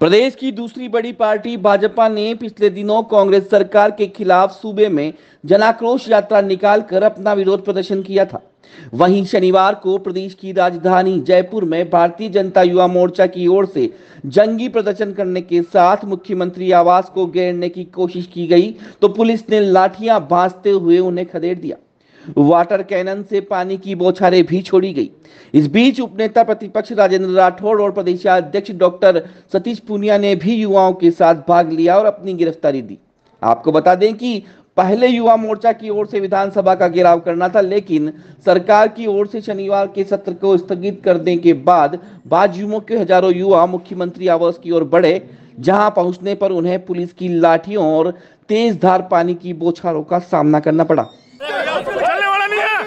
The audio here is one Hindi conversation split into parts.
प्रदेश की दूसरी बड़ी पार्टी भाजपा ने पिछले दिनों कांग्रेस सरकार के खिलाफ सूबे में जनाक्रोश यात्रा निकालकर अपना विरोध प्रदर्शन किया था। वहीं शनिवार को प्रदेश की राजधानी जयपुर में भारतीय जनता युवा मोर्चा की ओर से जंगी प्रदर्शन करने के साथ मुख्यमंत्री आवास को घेरने की कोशिश की गई, तो पुलिस ने लाठियां भांजते हुए उन्हें खदेड़ दिया। वाटर कैनन से पानी की बौछारें भी छोड़ी गई। इस बीच उपनेता प्रतिपक्ष राजेंद्र राठौड़ और प्रदेशाध्यक्ष डॉक्टर सतीश पूनिया ने भी युवाओं के साथ भाग लिया और अपनी गिरफ्तारी दी। आपको बता दें कि पहले युवा मोर्चा की ओर से विधानसभा का घेराव करना था, लेकिन सरकार की ओर से शनिवार के सत्र को स्थगित करने के बाद बाजुओं के हजारों युवा मुख्यमंत्री आवास की ओर बढ़े, जहां पहुंचने पर उन्हें पुलिस की लाठियों और तेज धार पानी की बौछारों का सामना करना पड़ा। चलने वाला नहीं है।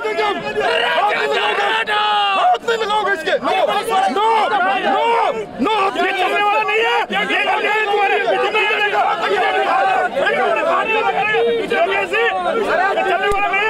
हाथ नहीं लगाओगे इसके। नो चलने वाला नहीं है। चलने वाला नहीं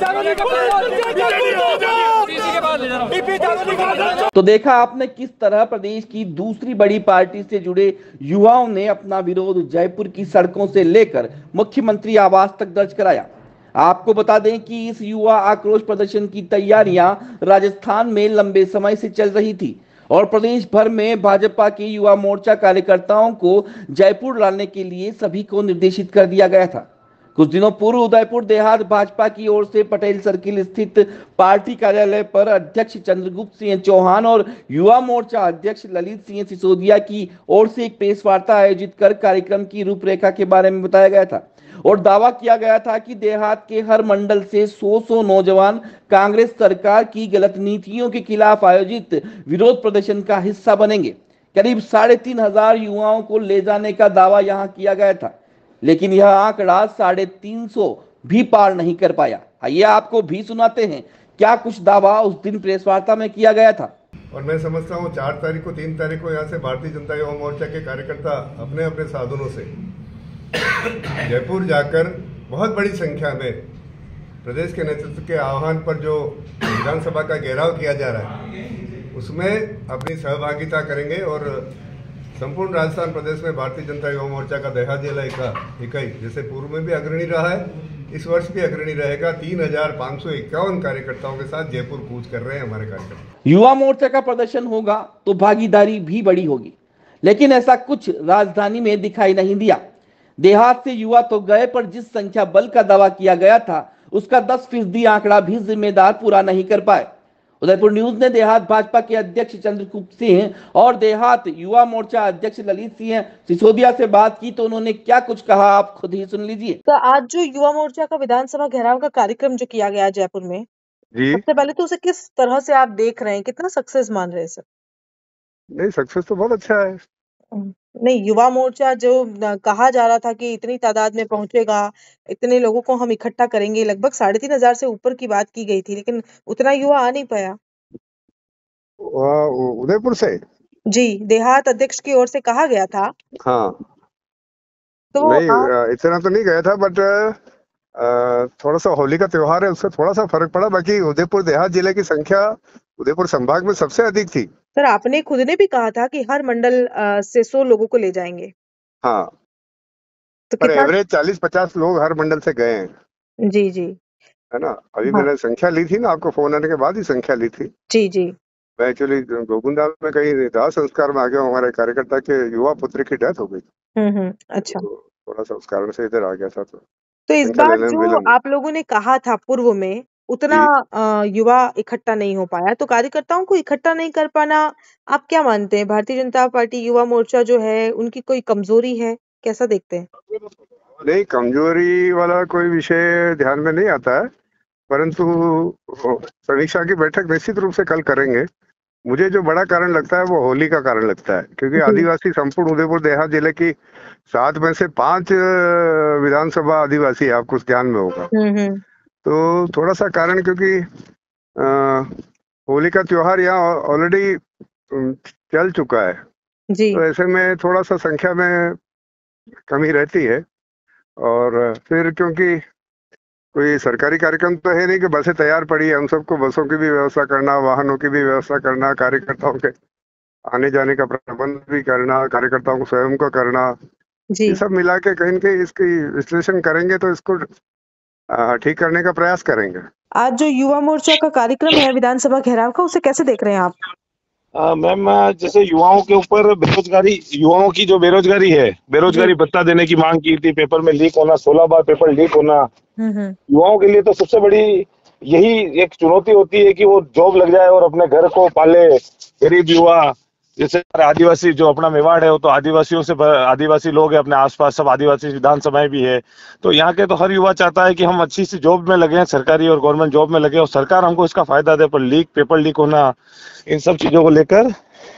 है। तो देखा आपने किस तरह प्रदेश की दूसरी बड़ी पार्टी से जुड़े युवाओं ने अपना विरोध जयपुर की सड़कों से लेकर मुख्यमंत्री आवास तक दर्ज कराया। आपको बता दें कि इस युवा आक्रोश प्रदर्शन की तैयारियां राजस्थान में लंबे समय से चल रही थी और प्रदेश भर में भाजपा के युवा मोर्चा कार्यकर्ताओं को जयपुर लाने के लिए सभी को निर्देशित कर दिया गया था। कुछ दिनों पूर्व उदयपुर देहात भाजपा की ओर से पटेल सर्किल स्थित पार्टी कार्यालय पर अध्यक्ष चंद्रगुप्त सिंह चौहान और युवा मोर्चा अध्यक्ष ललित सिंह सिसोदिया की ओर से एक प्रेस वार्ता आयोजित कर कार्यक्रम की रूपरेखा के बारे में बताया गया था और दावा किया गया था कि देहात के हर मंडल से 100 नौजवान कांग्रेस सरकार की गलत नीतियों के खिलाफ आयोजित विरोध प्रदर्शन का हिस्सा बनेंगे। करीब 3,500 युवाओं को ले जाने का दावा यहां किया गया था, लेकिन यह आंकड़ा 350 भी पार नहीं कर पाया। आइए आपको भी सुनाते हैं क्या कुछ दावा उस दिन प्रेस वार्ता में किया गया था। और मैं समझता हूँ 4 तारीख को 3 तारीख को यहाँ से भारतीय जनता युवा मोर्चा के कार्यकर्ता अपने अपने साधनों से जयपुर जाकर बहुत बड़ी संख्या में प्रदेश के नेतृत्व के आह्वान पर जो विधानसभा का घेराव किया जा रहा है उसमें अपनी सहभागिता करेंगे और संपूर्ण राजस्थान प्रदेश में भारतीय जनता युवा मोर्चा का देहात जिला इकाई जैसे पूर्व में भी अग्रणी रहा है, इस वर्ष भी अग्रणी रहेगा। 3,551 कार्यकर्ताओं के साथ जयपुर कूच कर रहे हैं हमारे कार्यकर्ता। युवा मोर्चा का प्रदर्शन होगा तो भागीदारी भी बड़ी होगी, लेकिन ऐसा कुछ राजधानी में दिखाई नहीं दिया। देहात से युवा तो गए, पर जिस संख्या बल का दावा किया गया था उसका 10% आंकड़ा भी जिम्मेदार पूरा नहीं कर पाए। उदयपुर न्यूज ने देहात भाजपा के अध्यक्ष चंद्रगुप्त सिंह और देहात युवा मोर्चा अध्यक्ष ललित सिंह सिसोदिया से बात की, तो उन्होंने क्या कुछ कहा आप खुद ही सुन लीजिए। तो आज जो युवा मोर्चा का विधानसभा घेराव का कार्यक्रम जो किया गया जयपुर में, सबसे पहले तो उसे किस तरह से आप देख रहे हैं, कितना सक्सेस मान रहे हैं सर? नहीं, सक्सेस तो बहुत अच्छा है। नहीं, युवा मोर्चा जो कहा जा रहा था कि इतनी तादाद में पहुंचेगा, इतने लोगों को हम इकट्ठा करेंगे, लगभग 3,500 से ऊपर की बात की गई थी, लेकिन उतना युवा आ नहीं पाया। उदयपुर से जी, देहात अध्यक्ष की ओर से कहा गया था। हाँ, तो नहीं इतना तो नहीं गया था, बट थोड़ा सा होली का त्योहार है, उससे थोड़ा सा फर्क पड़ा। बाकी उदयपुर देहात जिले की संख्या उदयपुर संभाग में सबसे अधिक थी। सर, आपने खुद ने भी कहा था कि हर मंडल से 100 लोगों को ले जाएंगे। हाँ, तो पर कितना? एवरेज 40-50 लोग हर मंडल से गए हैं। जी जी, है ना। अभी हाँ। मैंने संख्या ली थी ना, आपको फोन आने के बाद ही संख्या ली थी। जी जी, मैं एक्चुअली गोकुंदा में कहीं दाह संस्कार में आ गया, हमारे कार्यकर्ता के युवा पुत्र की डेथ हो गई, अच्छा। तो थोड़ा सा उस कारण से इधर आ गया था। तो इस संख्या बार लेने में जो विलम्ब। आप लोगों ने कहा था पूर्व में, उतना युवा इकट्ठा नहीं हो पाया, तो कार्यकर्ताओं को इकट्ठा नहीं कर पाना, आप क्या मानते हैं? भारतीय जनता पार्टी युवा मोर्चा जो है, उनकी कोई कमजोरी है, कैसा देखते हैं? नहीं, कमजोरी वाला कोई विषय ध्यान में नहीं आता है, परंतु समीक्षा की बैठक निश्चित रूप से कल करेंगे। मुझे जो बड़ा कारण लगता है वो होली का कारण लगता है, क्योंकि आदिवासी संपूर्ण उदयपुर देहात जिले की 7 में से 5 विधानसभा आदिवासी है, आपको ध्यान में होगा। तो थोड़ा सा कारण, क्योंकि होली का त्योहार यहाँ ऑलरेडी चल चुका है, जी। तो ऐसे में थोड़ा सा संख्या में कमी रहती है। और फिर क्योंकि कोई सरकारी कार्यक्रम तो है नहीं कि बसें तैयार पड़ी है, हम सबको बसों की भी व्यवस्था करना, वाहनों की भी व्यवस्था करना, कार्यकर्ताओं के आने जाने का प्रबंध भी करना, कार्यकर्ताओं को स्वयं को करना, जी। ये सब मिला के कहीं न कहीं इसकी विश्लेषण करेंगे तो इसको ठीक करने का प्रयास करेंगे। आज जो युवा मोर्चा का कार्यक्रम है विधानसभा घेराव का, उसे कैसे देख रहे हैं आप? मैम, जैसे युवाओं के ऊपर बेरोजगारी, युवाओं की जो बेरोजगारी है, बेरोजगारी जी। भत्ता देने की मांग की थी, पेपर में लीक होना, 16 बार पेपर लीक होना, हम्म। युवाओं के लिए तो सबसे बड़ी यही एक चुनौती होती है कि वो जॉब लग जाए और अपने घर को पाले। गरीब युवा, जैसे हमारे आदिवासी, जो अपना मेवाड़ है वो तो आदिवासियों से आदिवासी लोग हैं, अपने आसपास सब आदिवासी विधानसभाएं भी है, तो यहाँ के तो हर युवा चाहता है कि हम अच्छी सी जॉब में लगे, सरकारी और गवर्नमेंट जॉब में लगे और सरकार हमको इसका फायदा दे। पर पेपर लीक होना, इन सब चीजों को लेकर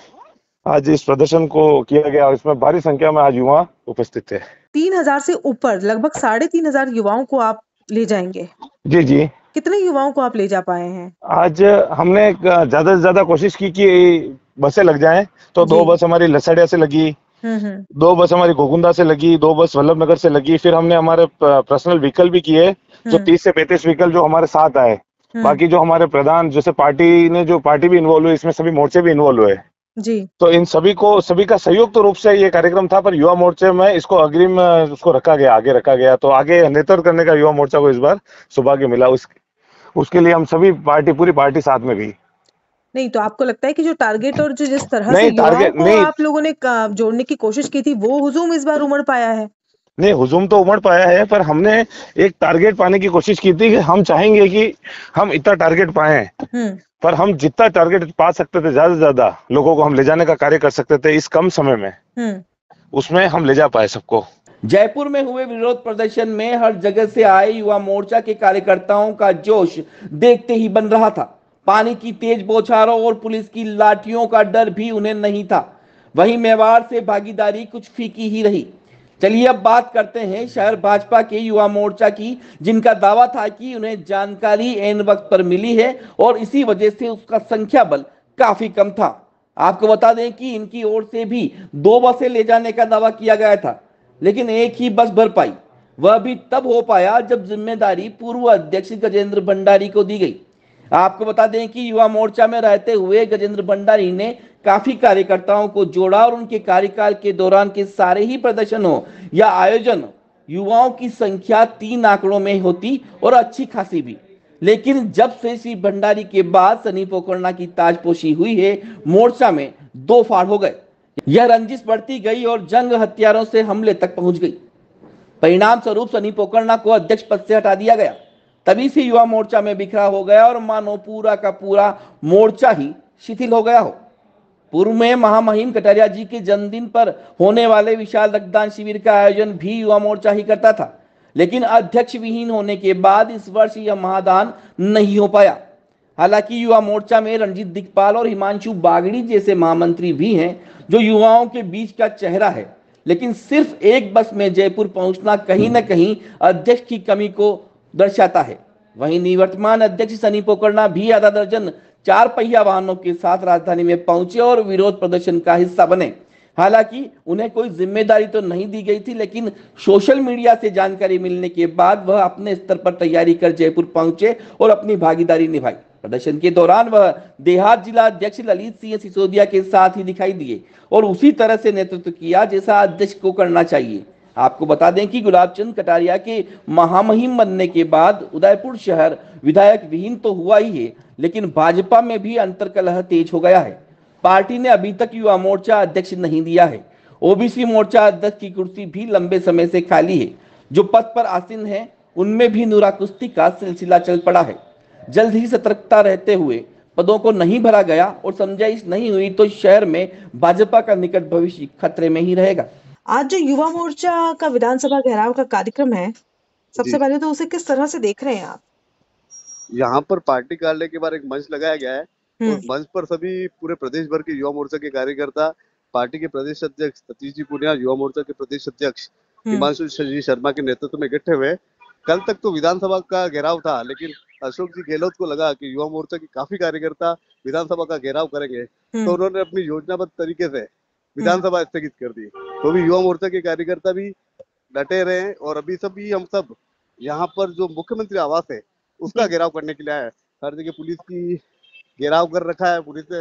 आज इस प्रदर्शन को किया गया और इसमें भारी संख्या में आज युवा उपस्थित थे। 3000 से ऊपर, लगभग 3500 युवाओं को आप ले जाएंगे। जी जी। कितने युवाओं को आप ले जा पाए हैं? आज हमने ज्यादा से ज्यादा कोशिश की कि बसें लग जाएं, तो 2 जी। बस हमारी लसड़िया से लगी, हम्म। 2 बस हमारी गोकुंदा से लगी, 2 बस वल्लभ नगर से लगी। फिर हमने हमारे पर्सनल व्हीकल भी किए, जो 30 से 35 व्हीकल जो हमारे साथ आए। बाकी जो हमारे प्रधान, जैसे पार्टी भी इन्वॉल्व हुई इसमें, सभी मोर्चे भी इन्वॉल्व हुए। जी। तो इन सभी का संयुक्त रूप से ये कार्यक्रम था, पर युवा मोर्चे में इसको अग्रिम उसको रखा गया, आगे रखा गया। तो आगे नेतृत्व करने का युवा मोर्चा को इस बार सौभाग्य मिला। उसके लिए हम सभी पूरी पार्टी साथ में गई। नहीं, तो आपको लगता है कि जो टारगेट और जो जिस तरह से नहीं, युवाओं टारगेट को नहीं, आप लोगों ने जोड़ने की कोशिश की थी, वो हुजूम इस बार उमड़ पाया है? नहीं, हुजूम तो उमड़ पाया है, पर हमने एक टारगेट पाने की कोशिश की थी कि हम चाहेंगे कि हम इतना टारगेट पाएं, पर हम जितना टारगेट पा सकते थे, ज्यादा से ज्यादा लोगों को हम ले जाने का कार्य कर सकते थे इस कम समय में, उसमें हम ले जा पाए सबको। जयपुर में हुए विरोध प्रदर्शन में हर जगह से आए युवा मोर्चा के कार्यकर्ताओं का जोश देखते ही बन रहा था। पानी की तेज बौछारों और पुलिस की लाठियों का डर भी उन्हें नहीं था। वहीं मेवाड़ से भागीदारी कुछ फीकी ही रही। चलिए अब बात करते हैं शहर भाजपा के युवा मोर्चा की, जिनका दावा था कि उन्हें जानकारी एन वक्त पर मिली है और इसी वजह से उसका संख्या बल काफी कम था। आपको बता दें कि इनकी ओर से भी 2 बसें ले जाने का दावा किया गया था, लेकिन एक ही बस भर पाई। वह भी तब हो पाया जब जिम्मेदारी पूर्व अध्यक्ष गजेंद्र भंडारी को दी गई। आपको बता दें कि युवा मोर्चा में रहते हुए गजेंद्र भंडारी ने काफी कार्यकर्ताओं को जोड़ा और उनके कार्यकाल के दौरान के सारे ही प्रदर्शनों या आयोजन युवाओं की संख्या 3 आंकड़ों में होती और अच्छी खासी भी। लेकिन जब से श्री भंडारी के बाद सनी पोकरना की ताजपोशी हुई है, मोर्चा में 2 फाड़ हो गए। यह रंजिश बढ़ती गई और जंग हथियारों से हमले तक पहुंच गई। परिणाम स्वरूप सनी पोकरना को अध्यक्ष पद से हटा दिया गया। तभी से युवा मोर्चा में बिखरा हो गया और मानो पूरा का पूरा मोर्चा ही शिथिल हो गया हो। पूर्व में महामहिम कटारिया जी के जन्मदिन पर होने वाले विशाल रक्तदान शिविर का आयोजन भी युवा मोर्चा ही करता था, लेकिन अध्यक्ष विहीन होने के बाद इस वर्ष यह महादान नहीं हो पाया। हालांकि युवा मोर्चा में रणजीत दिगपाल और हिमांशु बागड़ी जैसे महामंत्री भी हैं, जो युवाओं के बीच का चेहरा है, लेकिन सिर्फ एक बस में जयपुर पहुंचना कहीं न कहीं अध्यक्ष की कमी को दर्शाता है। वहीं निवर्तमान अध्यक्ष सनी पोकरना भी आधा दर्जन 4 पहिया वाहनों के साथ राजधानी में पहुंचे और विरोध प्रदर्शन का हिस्सा बने। हालांकि उन्हें कोई जिम्मेदारी तो नहीं दी गई थी, लेकिन सोशल मीडिया से जानकारी मिलने के बाद वह अपने स्तर पर तैयारी कर जयपुर पहुंचे और अपनी भागीदारी निभाई। प्रदर्शन के दौरान वह देहात जिला अध्यक्ष ललित सिंह सिसोदिया के साथ ही दिखाई दिए और उसी तरह से नेतृत्व किया जैसा अध्यक्ष को करना चाहिए। आपको बता दें कि गुलाबचंद कटारिया के महामहिम बनने के बाद उदयपुर शहर विधायक विहीन तो हुआ ही है, लेकिन भाजपा में भी अंतर्कलह तेज हो गया है। पार्टी ने अभी तक युवा मोर्चा अध्यक्ष नहीं दिया है। ओबीसी मोर्चा अध्यक्ष की कुर्सी भी लंबे समय से खाली है। जो पद पर आसीन है उनमें भी नूरा कुश्ती का सिलसिला चल पड़ा है। जल्द ही सतर्कता रहते हुए पदों को नहीं भरा गया और समझाइश नहीं हुई तो शहर में भाजपा का निकट भविष्य खतरे में ही रहेगा। आज जो युवा मोर्चा का विधानसभा घेराव का कार्यक्रम है, सबसे पहले तो उसे किस तरह से देख रहे हैं आप? यहाँ पर पार्टी कार्यालय के बाहर एक मंच लगाया गया है और मंच पर सभी पूरे प्रदेश भर के युवा मोर्चा के कार्यकर्ता, पार्टी के प्रदेश अध्यक्ष सतीश जी पुनिया, युवा मोर्चा के प्रदेश अध्यक्ष हिमांशु जी शर्मा के नेतृत्व में इकट्ठे हुए। कल तक तो विधानसभा का घेराव था, लेकिन अशोक जी गहलोत को लगा कि युवा मोर्चा के काफी कार्यकर्ता विधानसभा का घेराव करेंगे, तो उन्होंने अपनी योजनाबद्ध तरीके से विधानसभा स्थगित कर दी। तो भी युवा मोर्चा के कार्यकर्ता भी डटे रहे और अभी सभी हम सब यहाँ पर जो मुख्यमंत्री आवास है उसका घेराव करने के लिए आए। हर जगह पुलिस की घेराव कर रखा है, पुलिस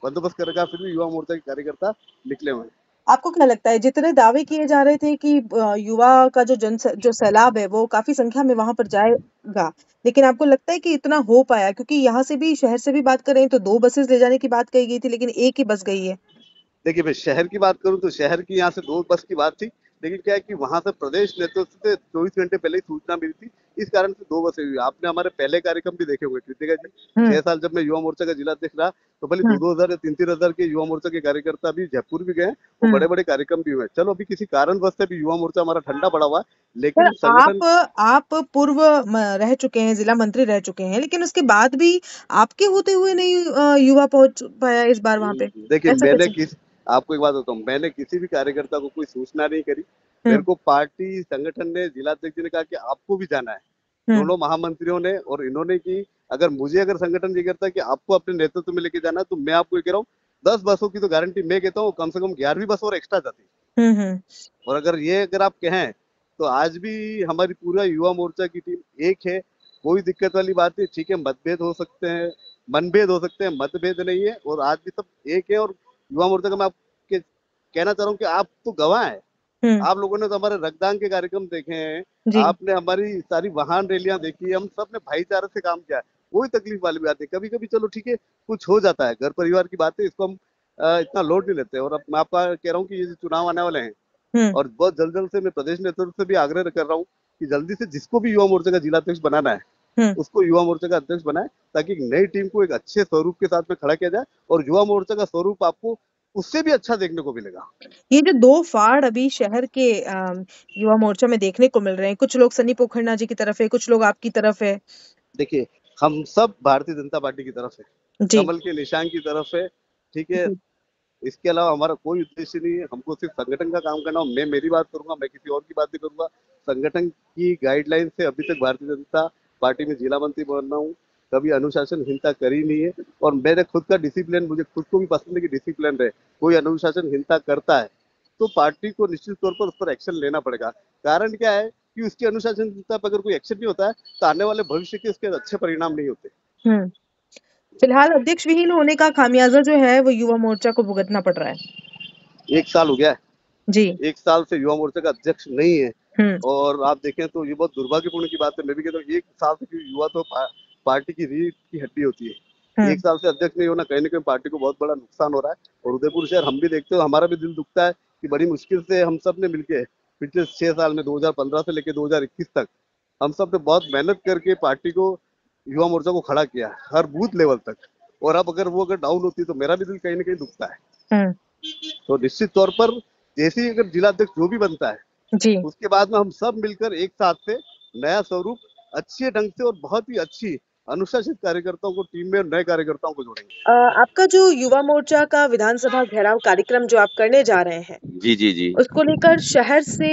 बंदोबस्त कर रखा, फिर भी युवा मोर्चा के कार्यकर्ता निकले हुए हैं। आपको क्या लगता है जितने दावे किए जा रहे थे कि युवा का जो सैलाब है वो काफी संख्या में वहां पर जाएगा, लेकिन आपको लगता है कि इतना हो पाया? क्योंकि यहाँ से भी, शहर से भी बात करें तो 2 बसेस ले जाने की बात कही गई थी, लेकिन एक ही बस गई है। देखिए, मैं शहर की बात करूं तो शहर की यहाँ से 2 बस की बात थी, लेकिन क्या है कि वहां से प्रदेश नेतृत्व से 24 घंटे पहले ही सूचना मिली थी, इस कारण से 2 बसें हुई। आपने हमारे पहले कार्यक्रम भी देखे होंगे कृतिका जी, 6 साल जब मैं युवा मोर्चा का जिलाध्यक्ष रहा तो भले 2-2 हजार या 3-3 हजार के युवा मोर्चा के कार्यकर्ता भी जयपुर भी गए और बड़े बड़े कार्यक्रम भी हुए। चलो अभी किसी कारणवश से भी युवा मोर्चा हमारा ठंडा पड़ा हुआ है, लेकिन सर, संगठन आप पूर्व रह चुके हैं, जिला मंत्री रह चुके हैं, लेकिन उसके बाद भी आपके होते हुए नहीं युवा पहुंच पाया इस बार वहां पे, देखिए, ऐसा कैसे? आपको एक बात बताऊं, मैंने किसी भी कार्यकर्ता को कोई सूचना नहीं करी। मेरे को पार्टी संगठन ने, जिलाध्यक्ष जी ने कहा कि आपको भी जाना है, दोनों महामंत्रियों ने और इन्होंने की अगर संगठन ये करता है कि आपको अपने नेतृत्व में लेके जाना है, तो मैं आपको ये कह रहा हूँ 10 बसों की तो गारंटी मैं कहता हूँ, कम से कम 11वीं बस और एक्स्ट्रा जाती। और अगर आप कहें तो आज भी हमारी पूरा युवा मोर्चा की टीम एक है, कोई दिक्कत वाली बात नहीं। ठीक है, मतभेद हो सकते हैं, मनभेद हो सकते हैं, मतभेद नहीं है, और आज भी सब एक है। और युवा मोर्चा का मैं आपके कहना चाह रहा हूँ कि आप तो गवाह हैं। आप लोगों ने तो हमारे रक्तदान के कार्यक्रम देखे हैं, जी। आपने हमारी सारी वाहन रैलियां देखी है, हम सब ने भाईचारे से काम किया है, कोई तकलीफ वाली बात नहीं। कभी कभी चलो ठीक है, कुछ हो जाता है, घर परिवार की बात है, इसको हम इतना लोड नहीं लेते। और अब मैं आपका कह रहा हूँ कि ये जो चुनाव आने वाले हैं, और बहुत जल्द से मैं प्रदेश नेतृत्व से भी आग्रह कर रहा हूँ कि जल्दी से जिसको भी युवा मोर्चा का जिलाध्यक्ष बनाना है, उसको युवा मोर्चा का अध्यक्ष बनाए, ताकि नई टीम को एक अच्छे स्वरूप के साथ में खड़ा किया जाए, और युवा मोर्चा का स्वरूप आपको उससे भी अच्छा देखने को मिलेगा। ये जो 2 फाड़ अभी शहर के युवा मोर्चा में देखने को मिल रहे हैं, कुछ लोग सनी पोखरना जी की तरफ है, कुछ लोग आपकी तरफ है। देखिए, हम सब भारतीय जनता पार्टी की तरफ है, कमल के निशान की तरफ है, ठीक है। इसके अलावा हमारा कोई उद्देश्य नहीं है, हमको सिर्फ संगठन का काम करना। मैं मेरी बात करूंगा, मैं किसी और की बात नहीं करूंगा। संगठन की गाइडलाइन से अभी तक भारतीय जनता पार्टी में जिला मंत्री बन रहा हूँ, कभी अनुशासनहीनता करी नहीं है। और मेरे खुद का डिसिप्लिन, मुझे खुद को भी पसंद है कि डिसिप्लिन रहे। कोई अनुशासनहीनता करता है तो पार्टी को निश्चित तौर पर उस पर एक्शन लेना पड़ेगा। कारण क्या है कि उसकी अनुशासनहीनता पर अगर कोई एक्शन नहीं होता है तो आने वाले भविष्य के उसके अच्छे परिणाम नहीं होते। फिलहाल अध्यक्ष विहीन होने का खामियाजा जो है वो युवा मोर्चा को भुगतना पड़ रहा है। 1 साल हो गया है जी। 1 साल से युवा मोर्चा का अध्यक्ष नहीं है, और आप देखें तो ये बहुत दुर्भाग्यपूर्ण की बात है। मैं भी कहता हूँ 1 साल से युवा तो पार्टी की रीढ़ की हड्डी होती है। 1 साल से अध्यक्ष नहीं होना, कहीं ना कहीं पार्टी को बहुत बड़ा नुकसान हो रहा है। और उदयपुर शहर हम भी देखते हो, हमारा भी दिल दुखता है कि बड़ी मुश्किल से हम सब ने मिलकर पिछले 6 साल में 2015 से लेकर 2021 तक हम सब ने बहुत मेहनत करके पार्टी को, युवा मोर्चा को खड़ा किया हर बूथ लेवल तक। और अब अगर डाउन होती तो मेरा भी दिल कहीं ना कहीं दुखता है। तो निश्चित तौर पर जैसे ही अगर जिलाध्यक्ष जो भी बनता है जी, उसके बाद में हम सब मिलकर एक साथ से नया स्वरूप अच्छे ढंग से और बहुत ही अच्छी अनुशासित कार्यकर्ताओं को टीम में, नए कार्यकर्ताओं को जोड़ेंगे। आपका जो युवा मोर्चा का विधानसभा घेराव कार्यक्रम जो आप करने जा रहे हैं, जी उसको लेकर शहर से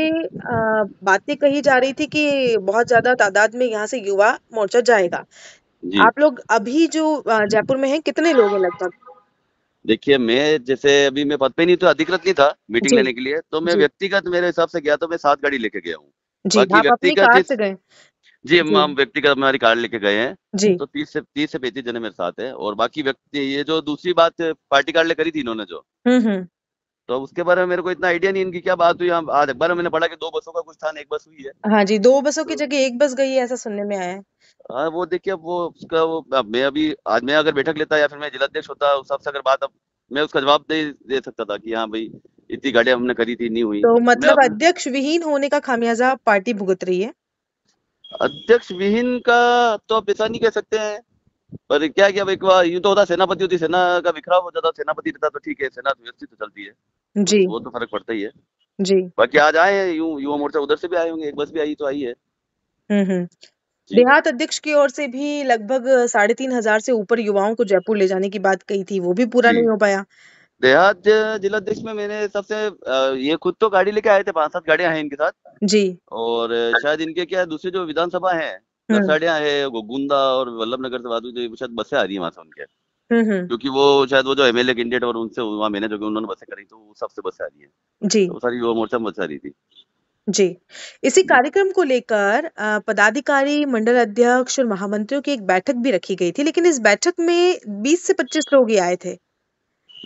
बातें कही जा रही थी कि बहुत ज्यादा तादाद में यहाँ से युवा मोर्चा जाएगा। जी। आप लोग अभी जो जयपुर में हैं, कितने लोग हैं लगभग? देखिए, मैं जैसे अभी मैं पद पे नहीं, तो अधिकृत नहीं था मीटिंग जी, लेने के लिए, तो मैं जी, व्यक्तिगत मेरे हिसाब से गया तो मैं 7 गाड़ी लेके गया हूँ। जी। बाकी आप अपनी व्यक्तिगत कार से गए? जी, हम जी, व्यक्तिगत हमारी कार लेके गए हैं, जी। तो 30 से 35 जने मेरे साथ है। और बाकी व्यक्ति, ये जो दूसरी बात पार्टी कार ले करी थी इन्होंने जो, तो उसके बारे में मेरे को इतना आइडिया नहीं इनकी क्या बात हुई। आज अखबार में मैंने पढ़ा कि 2 बसों का कुछ था, 1 बस हुई है। हाँ जी, 2 बसों की जगह 1 बस गई है, ऐसा सुनने में आया है। हाँ, वो देखिए, अब वो उसका मैं अभी आज मैं अगर बैठक लेता या फिर मैं जिलाध्यक्ष होता, उस हिसाब से अगर बात, अब मैं उसका जवाब दे सकता था कि हाँ भाई, इतनी गाड़ियां हमने करी थी, नहीं हुई। तो मैं मतलब अध्यक्ष विहीन होने का खामियाजा पार्टी भुगत रही है? अध्यक्ष विहीन का तो आप ऐसा नहीं कह सकते हैं, पर क्या है कि अब एक बार यूं तो होता, सेनापति होती, सेना का बिखराव हो जाता, सेनापति रहता तो ठीक है, सेना व्यवस्थित तो चलती है, जी, वो तो फर्क पड़ता ही है। जी। बाकी आज आए हैं युवा मोर्चा, उधर से भी आए होंगे, एक बस भी आई तो आई है। जी। देहात अध्यक्ष की ओर से भी लगभग 3,500 से ऊपर युवाओं को जयपुर ले जाने की बात कही थी, वो भी पूरा जी। नहीं हो पाया। देहात जिलाध्यक्ष में मैंने सबसे ये खुद तो गाड़ी लेके आए थे, 5-7 गाड़ियां हैं इनके साथ। जी। और शायद इनके क्या है, दूसरी जो विधानसभा है, नरसाड़ियां है, गोगुंदा और वल्लभनगर से बात हुई, तो शायद बसें आ रही है वहां से उनके, क्योंकि वो शायद वो जो एमएलए कैंडिडेट और उनसे वहाँ मैंने जो उन्होंने बसें करी, तो सबसे बसें आ रही है। जी, तो वो सारी युवा मोर्चा में बसें आ रही थी। जी। इसी कार्यक्रम को लेकर पदाधिकारी, मंडल अध्यक्ष और महामंत्रियों की एक बैठक भी रखी गई थी, लेकिन इस बैठक में 20 से 25 लोग ही आए थे।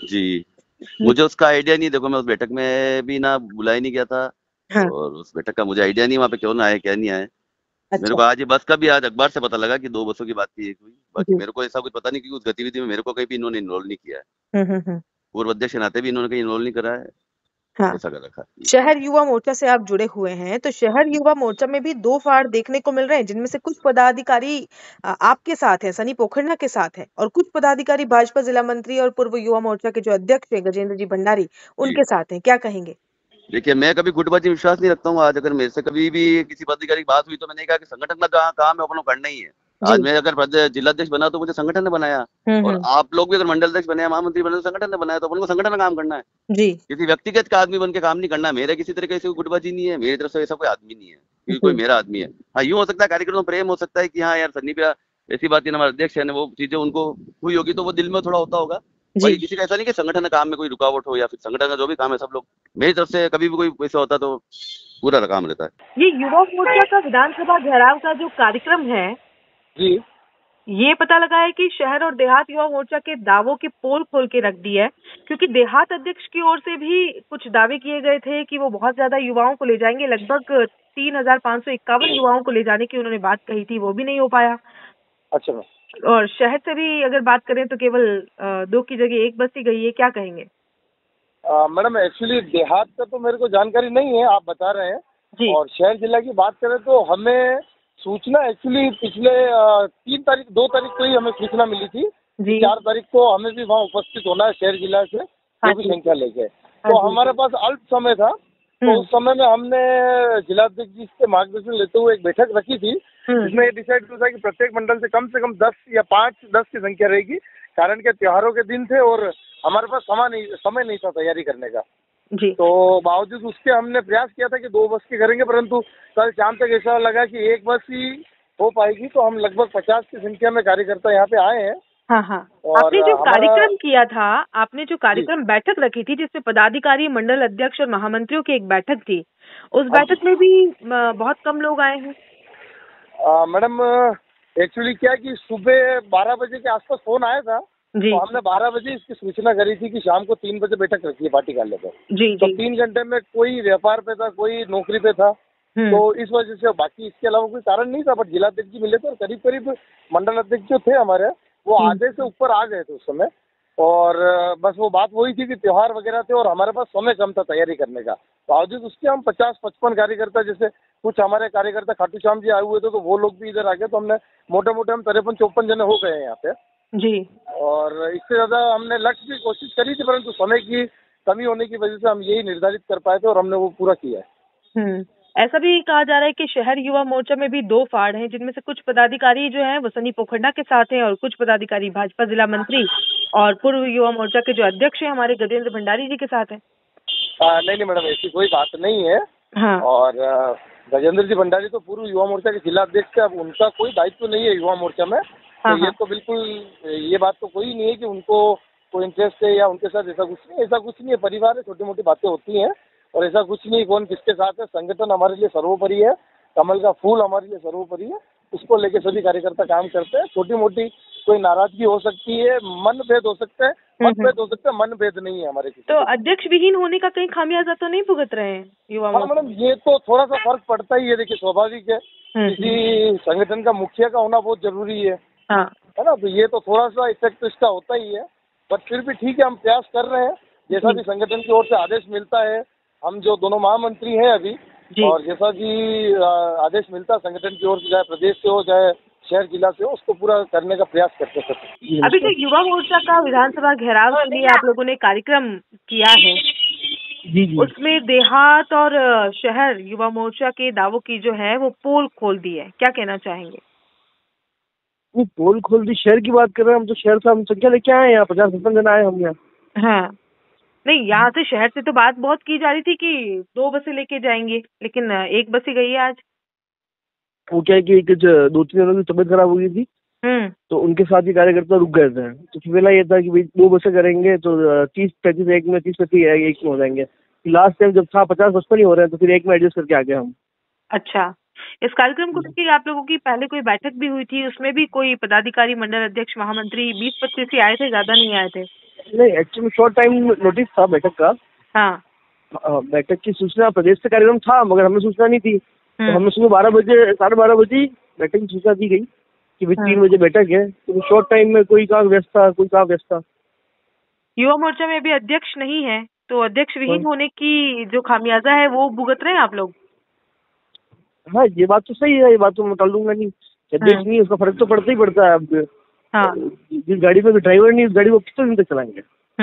जी, मुझे उसका आइडिया नहीं। देखो मैं उस बैठक में भी ना बुलाया नहीं गया था। हाँ। और उस बैठक का मुझे आइडिया नहीं वहाँ पे क्यों ना आए क्या नहीं आए। मेरे अच्छा। को आज ये बस का भी आज अखबार से पता लगा कि 2 बसों की बात की एक हुई। बाकी जी। मेरे को ऐसा कुछ पता नहीं, क्योंकि उस गतिविधि में मेरे को कहीं भी इन्होंने इन्वॉल्व नहीं किया है। हम्म। पूर्व अध्यक्ष के नाते भी इन्होंने कहीं इन्वॉल्व नहीं करा है। हाँ। ऐसा कर रखा है। शहर युवा मोर्चा से आप जुड़े हुए हैं, तो शहर युवा मोर्चा में भी 2 फाड़ देखने को मिल रहे हैं, जिनमें से कुछ पदाधिकारी आपके साथ हैं, सनी पोखरना के साथ हैं, और कुछ पदाधिकारी भाजपा जिला मंत्री और पूर्व युवा मोर्चा के जो अध्यक्ष हैं गजेंद्र जी भंडारी, उनके साथ हैं। क्या कहेंगे? देखिए, मैं कभी गुटबाजी में विश्वास नहीं रखता हूँ। आज अगर मेरे से कभी भी किसी पदाधिकारी की बात हुई तो मैंने कहा कि संगठन का काम है, अपना करना ही है। आज मैं अगर जिलाध्यक्ष बना तो मुझे संगठन ने बनाया, और आप लोग भी अगर मंडल अध्यक्ष बने, महामंत्री बने, तो संगठन ने बनाया, तो अपन को संगठन का काम करना है। जी। किसी व्यक्तिगत का आदमी बन के काम नहीं करना है। मेरे किसी तरह से गुटबाजी नहीं है, मेरी तरफ से ऐसा कोई आदमी नहीं है, क्योंकि कोई मेरा आदमी है। हाँ, यूँ हो सकता है कार्यकर्ताओं में प्रेम हो सकता है कि हाँ यार सन्नी भैया ऐसी बात है, हमारे अध्यक्ष है, वो चीजें उनको हुई होगी तो वो दिल में थोड़ा होता होगा। भाई किसी का ऐसा नहीं कि संगठन काम में कोई रुकावट हो, या फिर संगठन का जो भी काम है सब लोग, मेरी तरफ से कभी भी कोई ऐसा होता तो पूरा काम रहता है। ये युवा मोर्चा का विधानसभा घेराव का जो कार्यक्रम है जी, ये पता लगा है कि शहर और देहात युवा मोर्चा के दावों की पोल खोल के रख दी है, क्योंकि देहात अध्यक्ष की ओर से भी कुछ दावे किए गए थे कि वो बहुत ज्यादा युवाओं को ले जाएंगे। लगभग 3,551 युवाओं को ले जाने की उन्होंने बात कही थी, वो भी नहीं हो पाया। अच्छा। और शहर से भी अगर बात करें तो केवल 2 की जगह 1 बस ही गई है। क्या कहेंगे? मैडम एक्चुअली देहात का तो मेरे को जानकारी नहीं है, आप बता रहे हैं। जी। और शहर जिला की बात करें तो हमें सूचना एक्चुअली पिछले 2 तारीख को ही हमें सूचना मिली थी। जी। 4 तारीख को हमें भी वहाँ उपस्थित होना है शहर जिला से, जो भी संख्या लेके। तो हमारे पास अल्प समय था, तो उस समय में हमने जिलाध्यक्ष जी से मार्गदर्शन लेते हुए एक बैठक रखी थी, जिसमें ये डिसाइड हुआ था कि प्रत्येक मंडल से कम 10 या 5-10 की संख्या रहेगी। कारण के त्योहारों के दिन थे और हमारे पास समय नहीं था तैयारी करने का। जी। तो बावजूद उसके हमने प्रयास किया था कि 2 बस की करेंगे, परंतु कल शाम तक ऐसा लगा कि 1 बस ही हो पाएगी। तो हम लगभग 50 की संख्या में कार्यकर्ता यहाँ पे आए हैं। हाँ। और आपने जो कार्यक्रम किया था, आपने जो कार्यक्रम बैठक रखी थी जिसमें पदाधिकारी, मंडल अध्यक्ष और महामंत्रियों की एक बैठक थी, उस बैठक में भी बहुत कम लोग आए हैं। मैडम एक्चुअली क्या है कि सुबह 12 बजे के आसपास फोन आया था। जी। तो हमने 12 बजे इसकी सूचना करी थी कि शाम को 3 बजे बैठक रखी है पार्टी कार्यालय पर। जी। तो 3 घंटे में कोई व्यापार पे था, कोई नौकरी पे था, तो इस वजह से, बाकी इसके अलावा कोई कारण नहीं था। बट जिलाध्यक्ष जी मिले थे और करीब मंडल अध्यक्ष जो थे हमारे, वो आधे से ऊपर आ गए थे उस समय। और बस वो बात वही थी कि त्योहार वगैरह थे और हमारे पास समय कम था तैयारी करने का। बावजूद उसके हम 50-55 कार्यकर्ता, जैसे कुछ हमारे कार्यकर्ता खाटू श्याम जी आए हुए थे तो वो लोग भी इधर आ गए, तो हमने मोटे हम 53-54 जने हो गए हैं यहाँ पे। जी। और इससे ज्यादा हमने लक्ष्य की कोशिश करी थी, परंतु समय की कमी होने की वजह से हम यही निर्धारित कर पाए थे और हमने वो पूरा किया है। ऐसा भी कहा जा रहा है कि शहर युवा मोर्चा में भी 2 फाड़ हैं, जिनमें से कुछ पदाधिकारी जो हैं वो सनी पोखरना के साथ हैं और कुछ पदाधिकारी भाजपा जिला मंत्री और पूर्व युवा मोर्चा के जो अध्यक्ष हैं हमारे गजेंद्र भंडारी जी के साथ हैं। नहीं मैडम, ऐसी कोई बात नहीं है। हाँ। और गजेंद्र जी भंडारी तो पूर्व युवा मोर्चा के जिला अध्यक्ष है, अब उनका कोई दायित्व नहीं है युवा मोर्चा में। तो ये तो बिल्कुल, ये बात तो कोई नहीं है कि उनको कोई इंटरेस्ट है या उनके साथ ऐसा कुछ नहीं है। परिवार है, छोटी मोटी बातें होती हैं और ऐसा कुछ नहीं। कौन किसके साथ है, संगठन हमारे लिए सर्वोपरि है, कमल का फूल हमारे लिए सर्वोपरि है। उसको लेके सभी कार्यकर्ता काम करते हैं। छोटी मोटी कोई नाराजगी हो सकती है, मनभेद हो सकता है, मतभेद हो सकता है, मनभेद नहीं है हमारे किसी। तो अध्यक्ष विहीन होने का कहीं खामियाजा तो नहीं भुगत रहे हैं युवा? हाँ मैडम, ये तो थोड़ा सा फर्क पड़ता ही है। देखिए, स्वाभाविक है, किसी संगठन का मुखिया का होना बहुत जरूरी है, है ना। तो ये तो थोड़ा सा इफेक्ट तो इसका होता ही है, बट फिर भी ठीक है, हम प्रयास कर रहे हैं। जैसा भी संगठन की ओर से आदेश मिलता है, हम जो दोनों महामंत्री हैं अभी, और जैसा भी आदेश मिलता है संगठन की ओर से, चाहे प्रदेश से हो चाहे शहर जिला से हो, उसको पूरा करने का प्रयास करते हैं। अभी जो युवा मोर्चा का विधानसभा घेराव के लिए आप लोगों ने कार्यक्रम किया है, जी, उसमें देहात और शहर युवा मोर्चा के दावों की जो है वो पोल खोल दी है, क्या कहना चाहेंगे? वो पोल खोल दी, शहर की बात कर रहे हैं हम, तो शहर से हम संख्या लेके आए हैं, 50-55 जन आए हम यहाँ। हाँ, नहीं, यहाँ से शहर से तो बात बहुत की जा रही थी कि 2 बसें लेके जाएंगे, लेकिन 1 बस ही गई है आज। वो क्या है कि 2-3 जनों की तबीयत खराब हो गई थी, तो उनके साथ ही कार्यकर्ता रुक गए थे। तो पहला ये था कि भाई 2 बसें करेंगे तो 30-35 एक में, 30-35 एक में हो जाएंगे। लास्ट टाइम जब था 50-55 ही हो रहे हैं, तो फिर एक में एडजस्ट करके आ गए हम। अच्छा, इस कार्यक्रम को लेकर आप लोगों की पहले कोई बैठक भी हुई थी, उसमें भी कोई पदाधिकारी, मंडल अध्यक्ष, महामंत्री 20-25 ही आए थे, ज्यादा नहीं आए थे? नहीं, एक्चुअली शॉर्ट टाइम नोटिस था बैठक का। हाँ। बैठक की सूचना प्रदेश से कार्यक्रम था, मगर हमें सूचना नहीं थी। तो हमें सुबह 12 बजे 12:30 बजे बैठक की सूचना दी गई कि भाई 3 बजे बैठक है। तो शॉर्ट टाइम में कोई काम व्यस्त था, कोई काम व्यस्त था। युवा मोर्चा में अभी अध्यक्ष नहीं है, तो अध्यक्ष विहीन होने की जो खामियाजा है वो भुगत रहे हैं आप लोग? हाँ, ये बात तो सही है, ये बात तो मैं टाल दूंगा नहीं। अध्यक्ष नहीं, उसका फर्क तो पड़ता ही पड़ता है। अब हाँ। जिस गाड़ी में ड्राइवर नहीं, उस गाड़ी को कितने दिन तक चलाएंगे?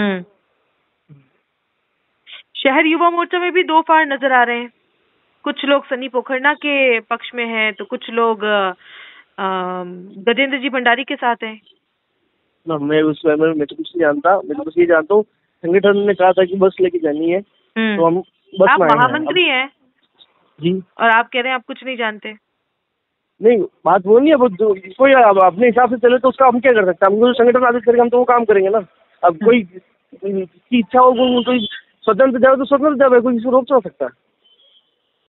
शहर युवा मोर्चा में भी दो फाड़ नजर आ रहे हैं। कुछ लोग सनी पोखरना के पक्ष में हैं, तो कुछ लोग गजेंद्र जी भंडारी के साथ हैं। मैं तो कुछ नहीं जानता। मैं तो बस ये जानता हूँ संगठन ने कहा था कि बस लेके जानी है, तो हम बस आप में आए हैं। महामंत्री हैं जी, और आप कह रहे हैं आप कुछ नहीं जानते। नहीं, बात वो नहीं है। वो कोई अपने हिसाब से चले तो उसका हम क्या कर सकते हैं? हमको संगठन आदेश करेंगे, हम तो वो काम करेंगे ना। अब कोई की इच्छा हो, कोई स्वतंत्र जाए तो स्वतंत्र जाए, कोई किसी को रोक तो सकता है?